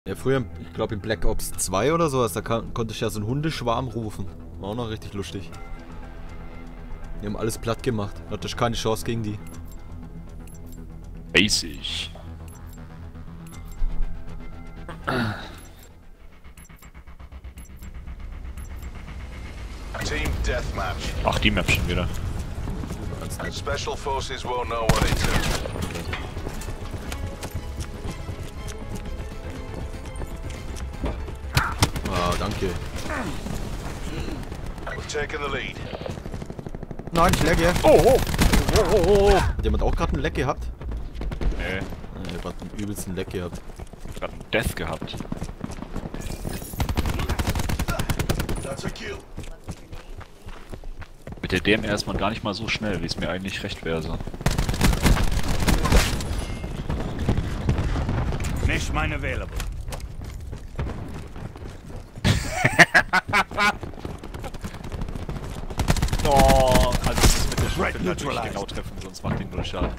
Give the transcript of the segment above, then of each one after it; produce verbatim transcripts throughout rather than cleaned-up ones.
Ja, früher, ich glaube in Black Ops zwei oder sowas, da kann, konnte ich ja so einen Hundeschwarm rufen. War auch noch richtig lustig. Die haben alles platt gemacht. Da hatte ich keine Chance gegen die. Basic. Team Deathmatch. Ach, die Map schon wieder. Special Forces won't know what it is. Ah, danke. We've taken the lead. Nein, ich lagge. Oh, oh, oh, oh, oh. Hat jemand auch gerade einen Leck gehabt? Nee, Ja, ich hab grad einen übelsten Leck gehabt. ich hab grad einen Death gehabt. That's a kill. Mit der D M R ist man gar nicht mal so schnell, wie es mir eigentlich recht wäre. So. Mesh mine available. Oh, also das mit der Schrotflinte natürlich genau treffen, sonst macht den null Schaden.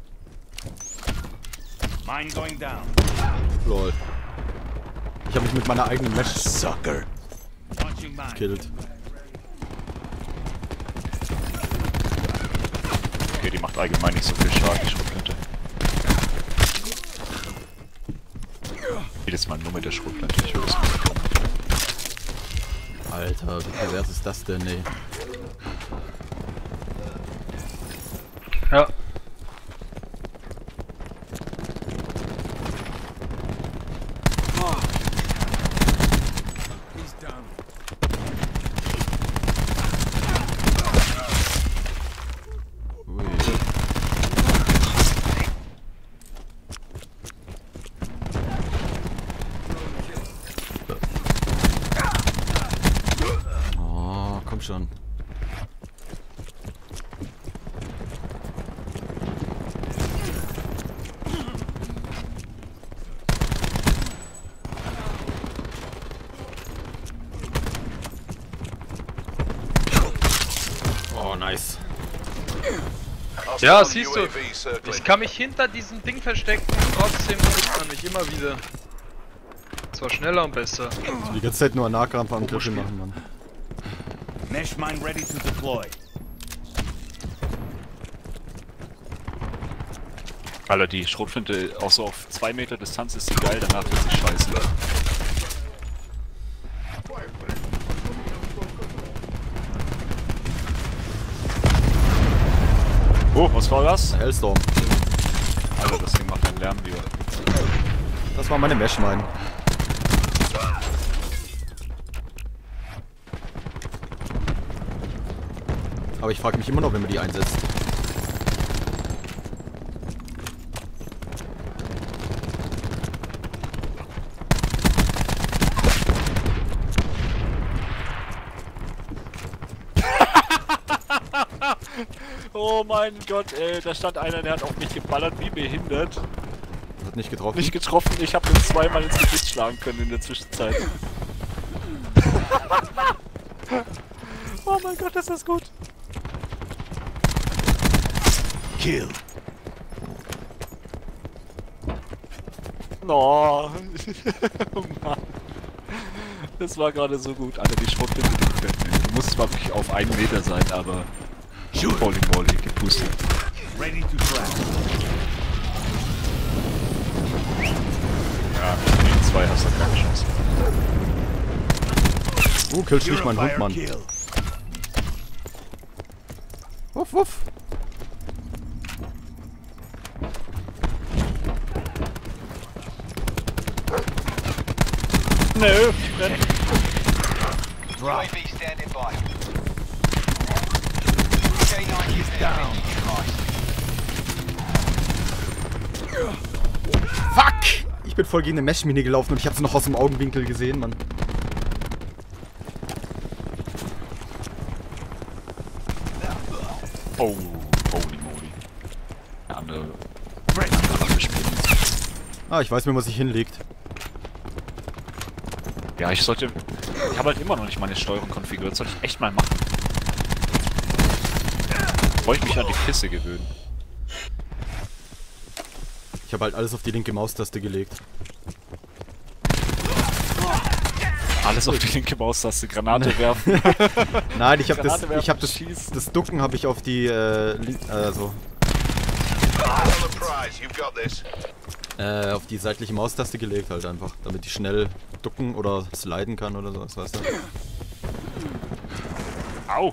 Mine going down. Lol. Ich habe mich mit meiner eigenen Mesh Sucker Launching mine. gekillt. Okay, die macht allgemein nicht so viel Schaden, die Schrotflinte. Jedes Mal nur mit der Schrotflinte, ich will das nicht. Alter, wie pervers ist das denn, ey? Ja. Ui. Oh, komm schon. Oh, nice. Ja, siehst du, U A V circling. ich kann mich hinter diesem Ding verstecken und trotzdem trifft man mich immer wieder. Zwar schneller und besser. Die ganze Zeit nur Nahkampfangriffe machen, Mann. Mesh mine ready to deploy. Alter, die Schrotflinte auch so auf zwei Meter Distanz ist sie geil, danach wird sie scheiße. Oh, was war das? Hellstorm. Alter, das Ding macht einen Lärm wieder. Das war meine Mesh Mine. Aber ich frage mich immer noch, wenn man die einsetzt. Oh mein Gott, ey, da stand einer, der hat auf mich geballert wie behindert. Hat nicht getroffen. Nicht getroffen, ich habe ihn zweimal ins Gesicht schlagen können in der Zwischenzeit. Oh mein Gott, ist das gut. Kill. No. Oh Mann. Das war gerade so gut. Alter, die Schrotflinte, die gefällt mir. Du musst zwar wirklich auf einen Meter sein, aber holy moly, gepustet. Ready to trap. Ja, gegen zwei hast du keine Chance. Oh, killst nicht meinen Hund, Mann. Kill. Wuff, wuff. Nö, renn. U A V standing by. K nine is down. Fuck! Ich bin voll gegen eine Mesh-Mine gelaufen und ich hab's noch aus dem Augenwinkel gesehen, Mann. Oh, holy moly. Der andere. andere Waffe spielen. Ah, ich weiß mir, was sich hinlegt. Ja, ich sollte. Ich habe halt immer noch nicht meine Steuerung konfiguriert. Das sollte ich echt mal machen. Wollte ich mich an die Kiste gewöhnen. Ich habe halt alles auf die linke Maustaste gelegt. Alles auf die linke Maustaste, Granate werfen. Nein, ich habe das, Granate werfen, ich habe das, schießen. das Ducken habe ich auf die, äh, Li- also, On the prize, you've got this. äh, auf die seitliche Maustaste gelegt halt einfach, damit ich schnell ducken oder sliden kann oder sowas, weißt du? Au!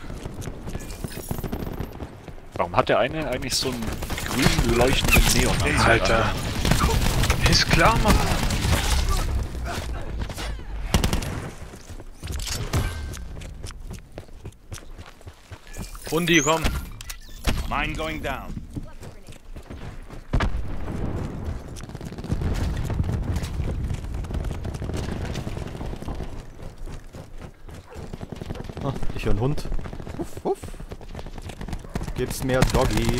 Warum hat der eine eigentlich so einen grün leuchtenden Neon? Alter. Ist klar, Mann. Hundi, komm. Mine going down. Ah, ich höre einen Hund. Wuff, wuff. Gibt's mehr Doggy.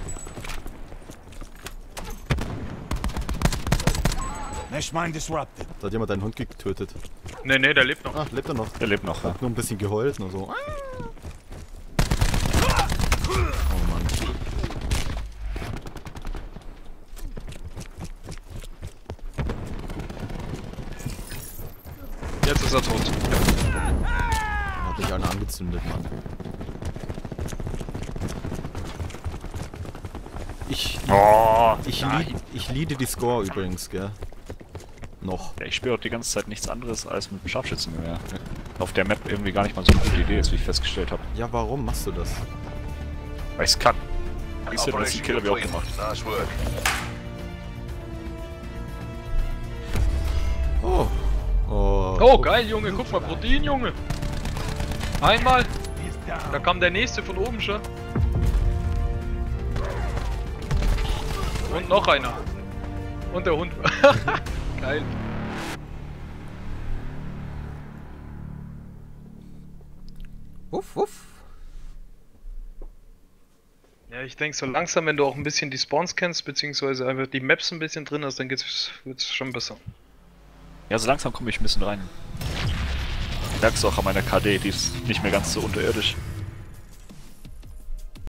Mesh mine disrupted. Da hat jemand deinen Hund getötet. Ne, ne, der lebt noch. Ah, lebt er noch? Der lebt noch. Ja. Hat nur ein bisschen geheult, nur so. Oh Mann. Jetzt ist er tot. Hat mich einer angezündet, Mann. Ich, Oh, ich, nein. lied, ich liede die Score übrigens, gell? Noch. Ja, ich spiele auch die ganze Zeit nichts anderes als mit dem Scharfschützengewehr. Auf der Map irgendwie gar nicht mal so eine gute Idee ist, wie ich festgestellt habe. Ja, warum machst du das? Weil ich's kann. Ich hätte das die Operation Killer wie auch complete. gemacht. Nice work. Oh. Oh. Oh, geil, Junge. Guck mal, Protein, Junge. Einmal. He's down. Da kam der nächste von oben schon. Und noch einer. Und der Hund. Geil. Wuff, wuff. Ja, ich denke so langsam, wenn du auch ein bisschen die Spawns kennst, beziehungsweise einfach die Maps ein bisschen drin hast, dann geht's, wird's schon besser. Ja, so langsam komme ich ein bisschen rein. Merkst du auch an meiner K D, die ist nicht mehr ganz so unterirdisch.